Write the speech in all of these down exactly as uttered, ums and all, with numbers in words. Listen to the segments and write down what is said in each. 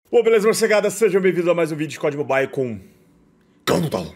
Bom, beleza, morcegada, sejam bem-vindos a mais um vídeo de C O D Mobile com... Countdown.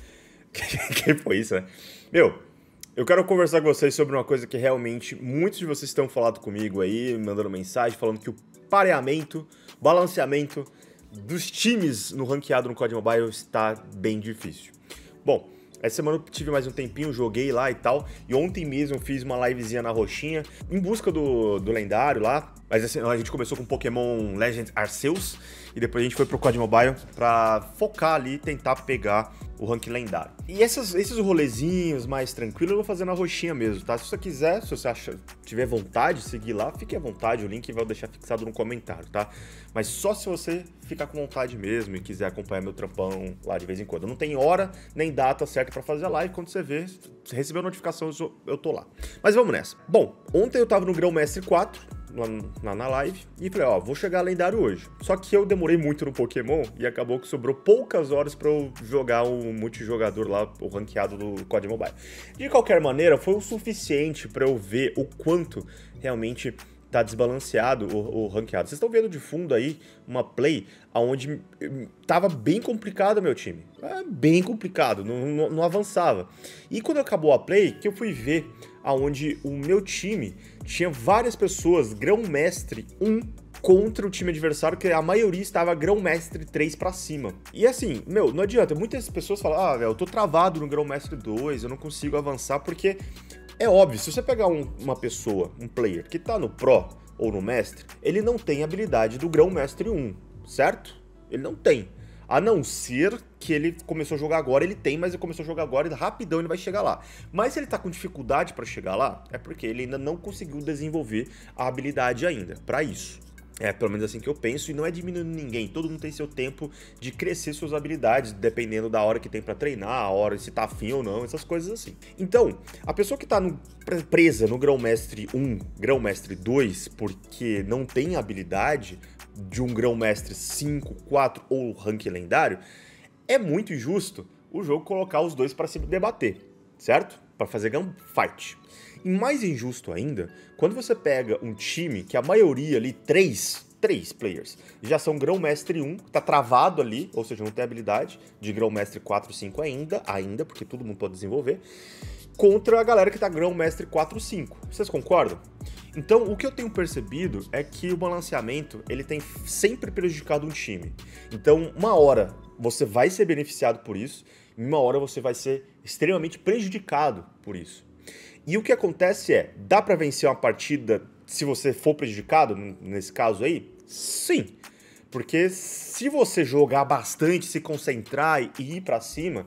Que foi isso, né? Meu, eu quero conversar com vocês sobre uma coisa que realmente muitos de vocês estão falando comigo aí, mandando mensagem, falando que o pareamento, balanceamento dos times no ranqueado no C O D Mobile está bem difícil. Bom, essa semana eu tive mais um tempinho, joguei lá e tal, e ontem mesmo eu fiz uma livezinha na roxinha, em busca do, do lendário lá, mas assim, a gente começou com Pokémon Legends Arceus, e depois a gente foi pro C O D Mobile pra focar ali e tentar pegar o rank lendário. E essas, esses rolezinhos mais tranquilos eu vou fazer na roxinha mesmo, tá? Se você quiser, se você achar, tiver vontade de seguir lá, fique à vontade, o link vai deixar fixado no comentário, tá? Mas só se você ficar com vontade mesmo e quiser acompanhar meu trampão lá de vez em quando. Não tem hora nem data certa pra fazer a live, quando você vê, você recebeu a notificação, eu tô lá. Mas vamos nessa. Bom, ontem eu tava no Grão Mestre quatro, Na, na live, e falei, ó, vou chegar lendário hoje. Só que eu demorei muito no Pokémon e acabou que sobrou poucas horas pra eu jogar o multijogador lá, o ranqueado do C O D Mobile. De qualquer maneira, foi o suficiente pra eu ver o quanto realmente tá desbalanceado o, o ranqueado. Vocês estão vendo de fundo aí uma play onde tava bem complicado meu time. É bem complicado, não, não, não avançava. E quando acabou a play, que eu fui ver aonde o meu time tinha várias pessoas, grão-mestre um contra o time adversário, que a maioria estava grão-mestre três pra cima. E assim, meu, não adianta, muitas pessoas falam, ah, velho, eu tô travado no grão-mestre dois, eu não consigo avançar, porque é óbvio, se você pegar um, uma pessoa, um player, que tá no Pro ou no Mestre, ele não tem habilidade do grão-mestre um, certo? Ele não tem. A não ser que ele começou a jogar agora, ele tem, mas ele começou a jogar agora e rapidão ele vai chegar lá. Mas se ele tá com dificuldade pra chegar lá, é porque ele ainda não conseguiu desenvolver a habilidade ainda, pra isso. É pelo menos assim que eu penso, e não é diminuindo ninguém, todo mundo tem seu tempo de crescer suas habilidades, dependendo da hora que tem pra treinar, a hora se tá afim ou não, essas coisas assim. Então, a pessoa que tá no, presa no Grão-Mestre um, Grão-Mestre dois, porque não tem habilidade de um Grão-Mestre cinco, quatro ou rank lendário, é muito injusto o jogo colocar os dois pra se debater, certo? Pra fazer gunfight. E mais injusto ainda, quando você pega um time que a maioria ali, três, três players, já são grão-mestre um, tá travado ali, ou seja, não tem habilidade de grão-mestre quatro, cinco ainda, ainda, porque todo mundo pode desenvolver, contra a galera que tá grão-mestre quatro, cinco. Vocês concordam? Então, o que eu tenho percebido é que o balanceamento, ele tem sempre prejudicado um time. Então, uma hora você vai ser beneficiado por isso, e uma hora você vai ser extremamente prejudicado por isso. E o que acontece é, dá pra vencer uma partida se você for prejudicado, nesse caso aí? Sim. Porque se você jogar bastante, se concentrar e ir pra cima,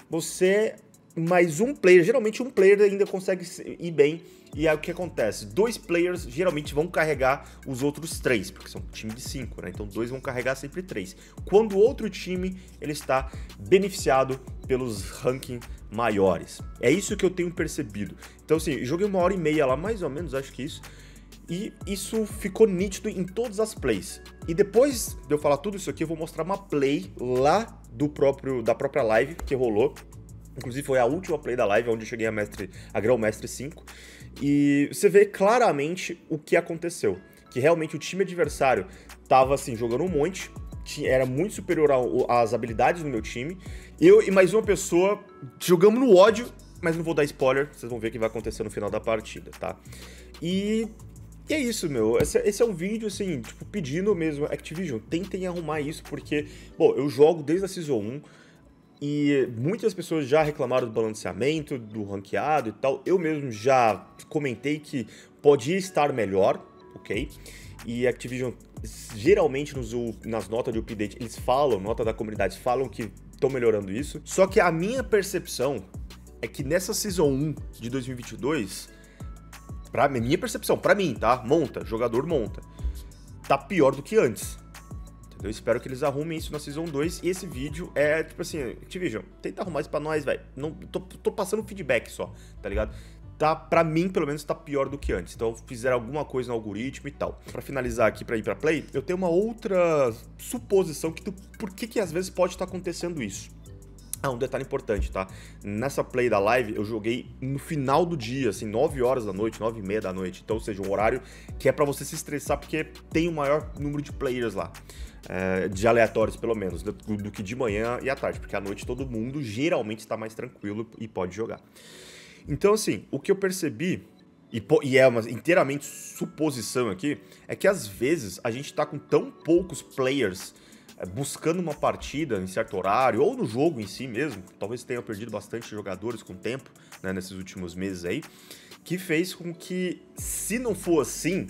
você, mais um player, geralmente um player ainda consegue ir bem. E aí o que acontece? Dois players geralmente vão carregar os outros três, porque são um time de cinco, né? Então dois vão carregar sempre três. Quando o outro time ele está beneficiado pelos rankings maiores. É isso que eu tenho percebido. Então assim, joguei uma hora e meia lá, mais ou menos, acho que isso. E isso ficou nítido em todas as plays. E depois de eu falar tudo isso aqui, eu vou mostrar uma play lá do próprio, da própria live que rolou. Inclusive foi a última play da live, onde eu cheguei a, mestre, a grão-mestre cinco. E você vê claramente o que aconteceu. Que realmente o time adversário tava assim, jogando um monte, era muito superior às habilidades do meu time. Eu e mais uma pessoa jogamos no ódio, mas não vou dar spoiler, vocês vão ver o que vai acontecer no final da partida, tá? E... E é isso, meu, esse, esse é um vídeo, assim, tipo, pedindo mesmo, Activision, tentem arrumar isso, porque, bom, eu jogo desde a Season um, e muitas pessoas já reclamaram do balanceamento, do ranqueado e tal, eu mesmo já comentei que podia estar melhor, ok? E Activision, geralmente nos, nas notas de update, eles falam, nota da comunidade, falam que estão melhorando isso, só que a minha percepção é que nessa Season um de dois mil e vinte e dois... Pra minha percepção, pra mim, tá? Monta, jogador monta. Tá pior do que antes. Entendeu? Espero que eles arrumem isso na Season dois. E esse vídeo é, tipo assim, Activision, tenta arrumar isso pra nós, velho. Não, tô, tô passando feedback só, tá ligado? Tá, pra mim, pelo menos, tá pior do que antes. Então, fizeram alguma coisa no algoritmo e tal. Pra finalizar aqui, pra ir pra play, eu tenho uma outra suposição que do por que que às vezes pode estar acontecendo isso. Ah, um detalhe importante, tá? Nessa play da live, eu joguei no final do dia, assim, nove horas da noite, nove e meia da noite. Então, ou seja, um horário que é pra você se estressar, porque tem o maior número de players lá. É, de aleatórios, pelo menos, do, do que de manhã e à tarde. Porque à noite todo mundo geralmente está mais tranquilo e pode jogar. Então, assim, o que eu percebi, e, e é uma inteiramente suposição aqui, é que às vezes a gente tá com tão poucos players buscando uma partida em certo horário, ou no jogo em si mesmo, talvez tenha perdido bastante jogadores com o tempo, né, nesses últimos meses aí, que fez com que, se não for assim,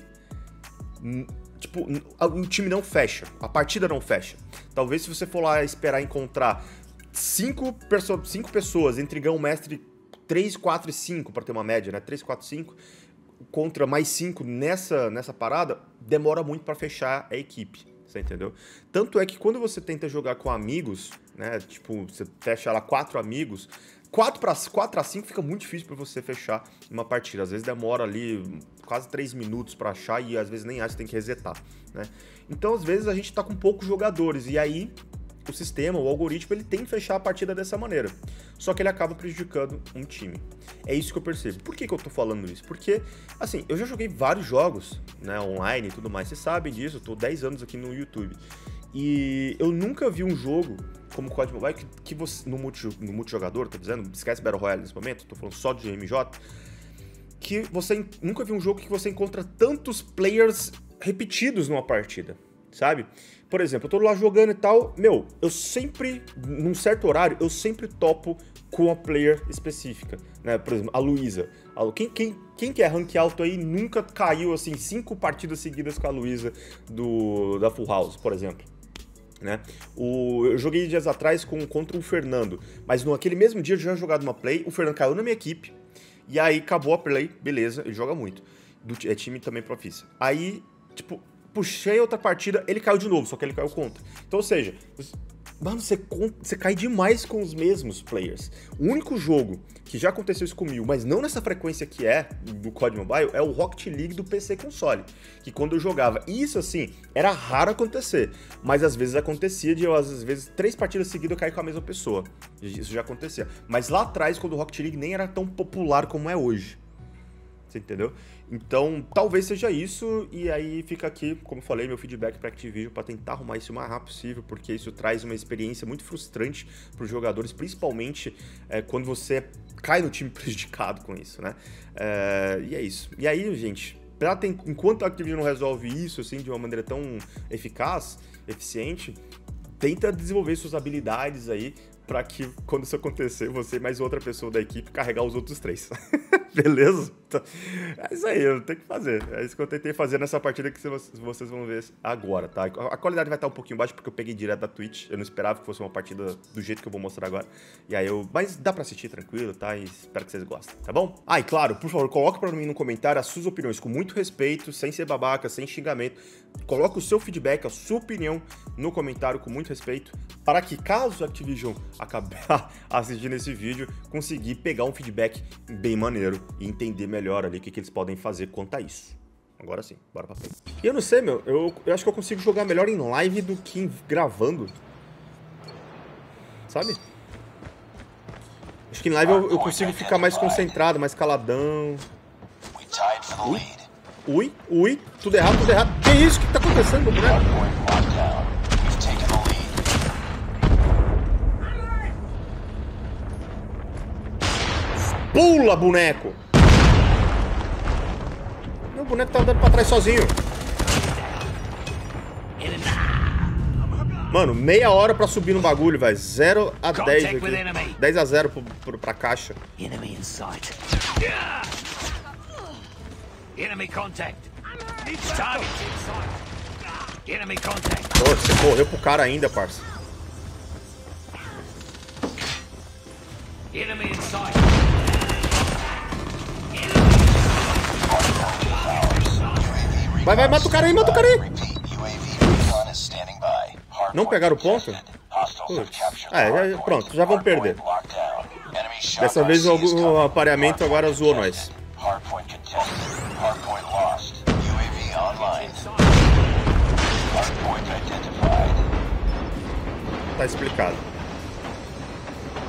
tipo, o time não fecha, a partida não fecha. Talvez se você for lá esperar encontrar cinco, perso cinco pessoas entre Grão Mestre três, quatro e cinco, para ter uma média, né, três, quatro, cinco, contra mais cinco nessa, nessa parada, demora muito para fechar a equipe. Você entendeu? Tanto é que quando você tenta jogar com amigos, né? Tipo, você fecha lá quatro amigos, quatro a cinco fica muito difícil para você fechar uma partida. Às vezes demora ali quase três minutos para achar e às vezes nem acha, você tem que resetar, né? Então, às vezes a gente tá com poucos jogadores e aí o sistema, o algoritmo, ele tem que fechar a partida dessa maneira. Só que ele acaba prejudicando um time. É isso que eu percebo. Por que que eu tô falando isso? Porque, assim, eu já joguei vários jogos, né, online e tudo mais. Vocês sabem disso, eu tô dez anos aqui no YouTube. E eu nunca vi um jogo como C O D Mobile que, que você, no, multi, no multijogador, tô dizendo, esquece Battle Royale nesse momento, tô falando só de M J, que você nunca vi um jogo que você encontra tantos players repetidos numa partida, sabe? Por exemplo, eu tô lá jogando e tal, meu, eu sempre, num certo horário, eu sempre topo com a player específica, né? Por exemplo, a Luísa. Quem, quem, quem que é rank alto aí nunca caiu, assim, cinco partidas seguidas com a Luísa do, da Full House, por exemplo, né? O, eu joguei dias atrás com, contra o Fernando, mas naquele mesmo dia eu já tinha jogado uma play, o Fernando caiu na minha equipe, e aí acabou a play, beleza, ele joga muito. Do, é time também profissa. Aí, tipo... puxei outra partida, ele caiu de novo, só que ele caiu contra. Então, ou seja, mano, você, você cai demais com os mesmos players. O único jogo que já aconteceu isso comigo, mas não nessa frequência que é do C O D Mobile, é o Rocket League do P C console. Que quando eu jogava, isso assim, era raro acontecer, mas às vezes acontecia de eu, às vezes, três partidas seguidas eu cair com a mesma pessoa. Isso já acontecia. Mas lá atrás, quando o Rocket League nem era tão popular como é hoje. Você entendeu? Então, talvez seja isso, e aí fica aqui, como eu falei, meu feedback para Activision para tentar arrumar isso o mais rápido possível, porque isso traz uma experiência muito frustrante para os jogadores, principalmente é, quando você cai no time prejudicado com isso, né? É, e é isso. E aí, gente, pra ter, enquanto a Activision não resolve isso assim de uma maneira tão eficaz, eficiente, tenta desenvolver suas habilidades aí para que, quando isso acontecer, você e mais outra pessoa da equipe carregar os outros três. Beleza? É isso aí, eu tenho que fazer. É isso que eu tentei fazer nessa partida que vocês vão ver agora, tá? A qualidade vai estar um pouquinho baixa porque eu peguei direto da Twitch. Eu não esperava que fosse uma partida do jeito que eu vou mostrar agora. E aí eu... Mas dá pra assistir tranquilo, tá? E espero que vocês gostem, tá bom? Ah, e claro, por favor, coloque pra mim no comentário as suas opiniões com muito respeito, sem ser babaca, sem xingamento. Coloque o seu feedback, a sua opinião no comentário com muito respeito, para que, caso a Activision acabar assistindo esse vídeo, conseguir pegar um feedback bem maneiro e entender melhor ali o que, que eles podem fazer quanto a isso. Agora sim, bora pra frente. E eu não sei, meu, eu, eu acho que eu consigo jogar melhor em live do que em gravando. Sabe? Acho que em live eu, eu consigo ficar mais concentrado, mais caladão. Ui, ui, ui, tudo errado, tudo errado. Que isso? O que tá acontecendo, meu boneco? Pula, boneco! Meu boneco tá andando pra trás sozinho. Mano, meia hora pra subir no bagulho, velho. zero a dez aqui. dez a zero pro, pro, pra caixa. Enemy in sight. Enemy contact. Target in sight. Enemy contact. Oh, você correu pro cara ainda, parça. Enemy in sight. Vai, vai, mata o cara aí, mata o cara aí. Não pegaram o ponto? Putz. É, já, pronto, já vão perder. Dessa vez o, o aparelhamento agora zoou nós. Tá explicado.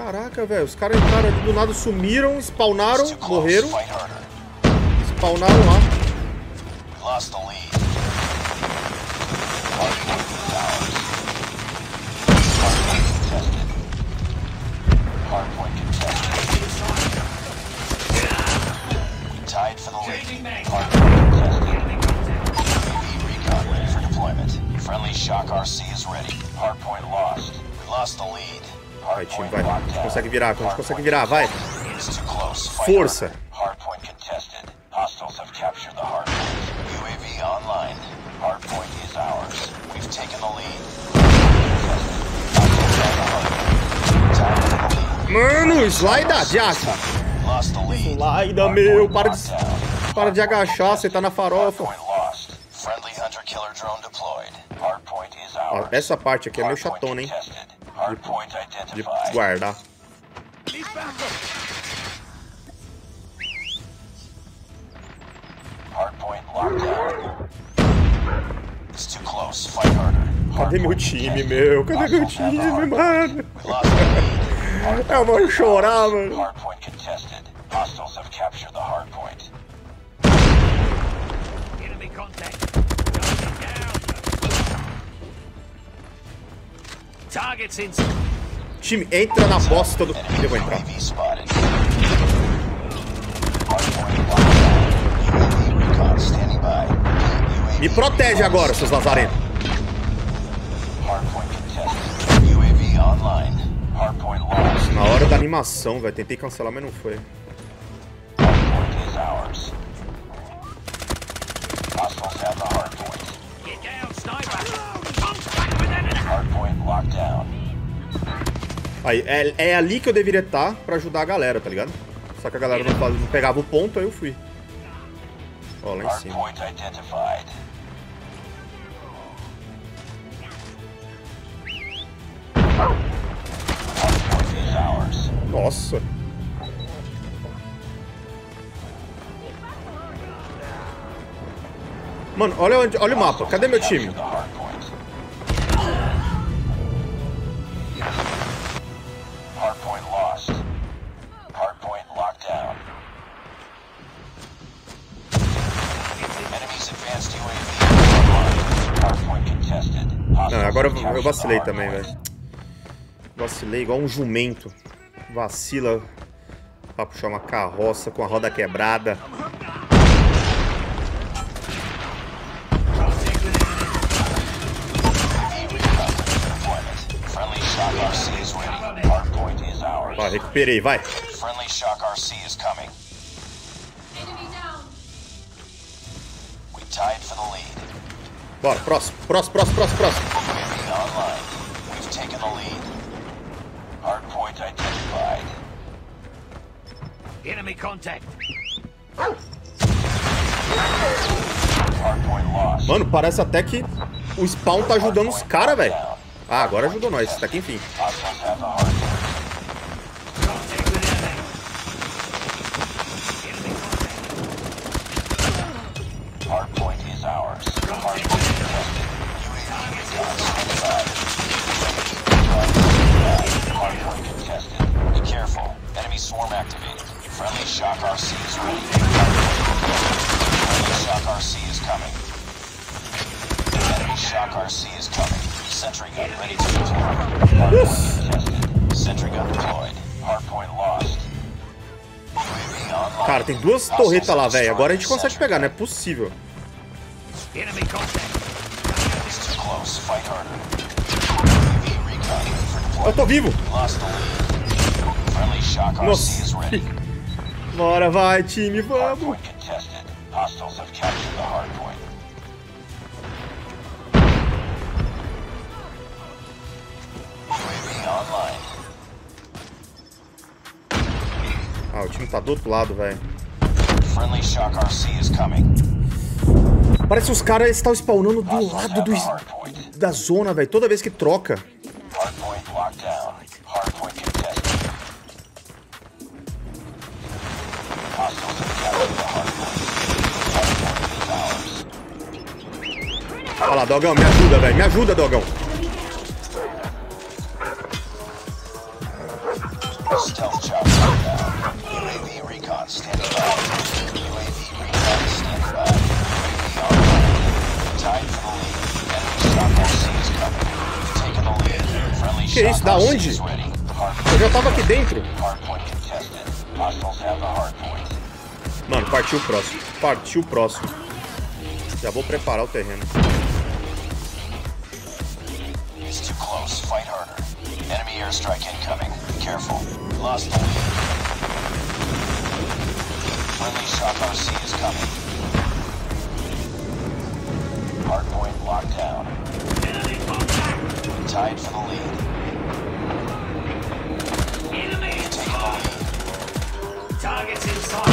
Caraca, velho. Os caras entraram ali do nada, sumiram, spawnaram, morreram. Spawnaram lá. Lost the lead. Hardpoint contested. We tied for the lead. Hardpoint contested. U A V recon ready for deployment. Friendly Shock R C is ready. Hardpoint lost. We lost the lead. Vai, time, vai. A gente consegue virar, a gente consegue virar, vai. It's too close. Força. Hardpoint contested. Hostiles have captured the hardpoint. U A V online. Hardpoint is ours. We've taken the lead. Mano, slida, Jack. Lost the lead. Slida, meu. Para de, para de agachar, você tá na farofa. Hardpoint lost. Friendly hunter killer drone deployed. Hardpoint is Ó, ours. essa parte aqui é meio chatona, hein? Hardpoint De identified. guardar. Hardpoint locked down. It's too close. Fight harder. Cadê meu time, meu? Cadê meu time, mano? We lost the lead. Eu vou chorar, mano. Hardpoint contested. Hostiles have captured the hardpoint. Enemy contact. Target down. Targets in. Time, entra na bosta do... Eu vou entrar. U A V spotted. Hardpoint locked down. U A V recon standing by. U A V Me protege agora, seus lazarentos. Hardpoint contested. U A V online. Hardpoint lost. Na hora da animação, velho. Tentei cancelar, mas não foi. Hardpoint is ours. Hostiles have the hardpoint. Get down, sniper. Contact with enemy. Hardpoint locked down. Aí, é, é ali que eu deveria estar pra ajudar a galera, tá ligado? Só que a galera não, faz- não pegava o ponto, aí eu fui. Ó, lá em cima. Hardpoint identified. Hardpoint is ours. Nossa. Mano, olha, onde, olha o mapa. Cadê meu time? The hardpoint. Hardpoint lost. Hardpoint locked down. Enemies advanced U A V online. Hardpoint contested. Não, agora eu, eu vacilei também, velho. Vacilei igual um jumento. Vacila pra puxar uma carroça com a roda quebrada. Friendly Shock R C is ready. Hardpoint is ours. Ó, recuperei, vai. Friendly Shock R C is coming. Enemy down. We tied for the lead. Bora, próximo, próximo, próximo, próximo, próximo. U A V online. We've taken the lead. Hardpoint identified. Enemy contact. Hardpoint lost. Mano, parece até que o spawn tá ajudando os caras, velho. Ah, agora ajudou nós, até que enfim. Hostiles have the hardpoint. Contact with enemy. Enemy contact. Hardpoint is ours. Hardpoint contested. U A V recon standby. Hardpoint contested. Be careful. Enemy swarm activated. Friendly Shock R C is ready. Friendly Shock R C is coming. Enemy Shock R C is coming. Sentry gun ready to deploy. Hardpoint contested. Sentry gun deployed. Hardpoint lost. U A V online. Cara, tem duas torretas lá, velho. Agora a gente consegue pegar, não é possível. Enemy contact. It's too close. Fight harder. U A V recon ready for Eu deployment. tô vivo. Lost the lead. Friendly Shock R C is ready. Nossa. Bora, vai, time, vamos. Hardpoint contested. Hostiles have captured the hardpoint. U A V online. Ah, o time tá do outro lado, velho. Friendly Shock R C is coming. Parece que os caras estão spawnando do Hostiles lado have do, the hardpoint. da zona, velho. Toda vez que troca. Hardpoint locked down. Hardpoint contested. Hostiles have captured the hardpoint. Hardpoint is ours. Olha lá, Dogão, me ajuda, velho. Me ajuda, Dogão. que é isso? Da onde? Eu já tava aqui dentro. Mano, partiu o próximo. Partiu o próximo. Já vou preparar o terreno. It's too close. Fight harder. Enemy airstrike incoming. Be careful. Lost the lead. Friendly Shock R C is coming. Hardpoint locked down. Tied for the lead. Enemy Taking the inside. lead. Targets inside.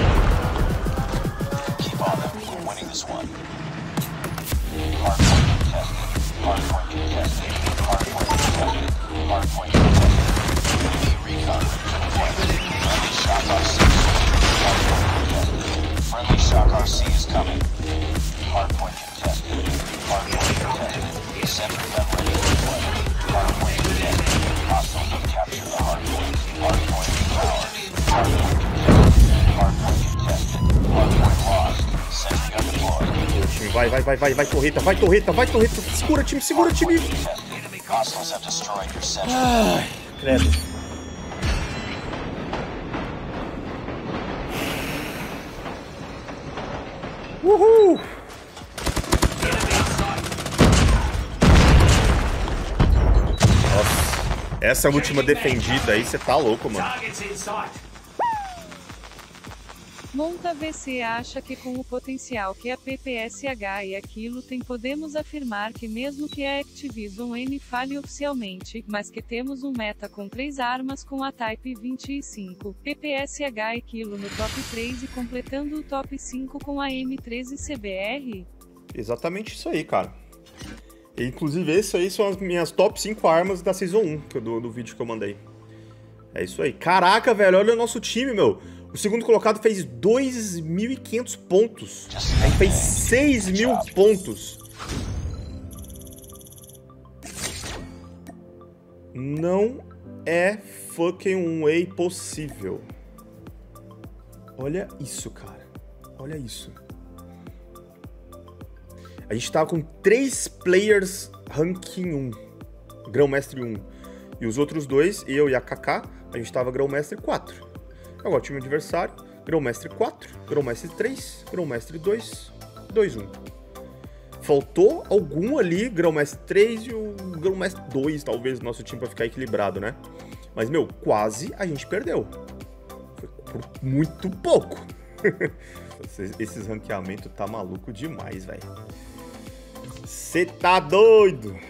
Keep on them. We're winning this one. Hardpoint contested. Hardpoint contested. Hardpoint contested. Hardpoint contested. Enemy recon. Friendly Shock R C. Hardpoint contested. Friendly Shock R C is coming. Hardpoint contested. Hardpoint contested. Sentry gun ready to deploy. Hardpoint contested. Hostiles have captured the hardpoint. Hardpoint powered. Hardpoint contested. Hardpoint contested. Hardpoint lost. Sentry gun deployed. Time, vai, vai, vai, vai, vai, torreta, vai, torreta, vai, torreta. Segura, time, segura, time. Contested. Hostiles have destroyed your sentry. Ai, credo. Uhul! Nossa, essa última defendida aí, você tá louco, mano. Targets inside. Monta V C acha que com o potencial que a P P S H e aquilo tem podemos afirmar que mesmo que a Activision N falhe oficialmente, mas que temos um meta com três armas com a Type vinte e cinco, P P S H e aquilo no top três e completando o top cinco com a M treze C B R? Exatamente isso aí, cara. E, inclusive, esse aí são as minhas top cinco armas da Season um, que eu, do, do vídeo que eu mandei. É isso aí. Caraca, velho, olha o nosso time, meu. O segundo colocado fez dois mil e quinhentos pontos. A gente fez seis mil pontos. Não é fucking way possível. Olha isso, cara. Olha isso. A gente tava com três players ranking um. Grão-mestre um. E os outros dois, eu e a Kaká, a gente tava grão-mestre quatro. Agora o time adversário, grão-mestre quatro, grão-mestre três, grão-mestre dois, dois um. Faltou algum ali, grão-mestre três e o grão-mestre dois, talvez, no nosso time pra ficar equilibrado, né? Mas, meu, quase a gente perdeu. Foi por muito pouco. Esses ranqueamentos tá maluco demais, velho. Cê tá doido?